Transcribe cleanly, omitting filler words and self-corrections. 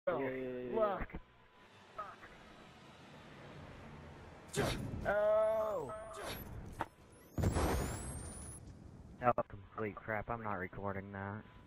Look. Oh. That was complete crap. I'm not recording that.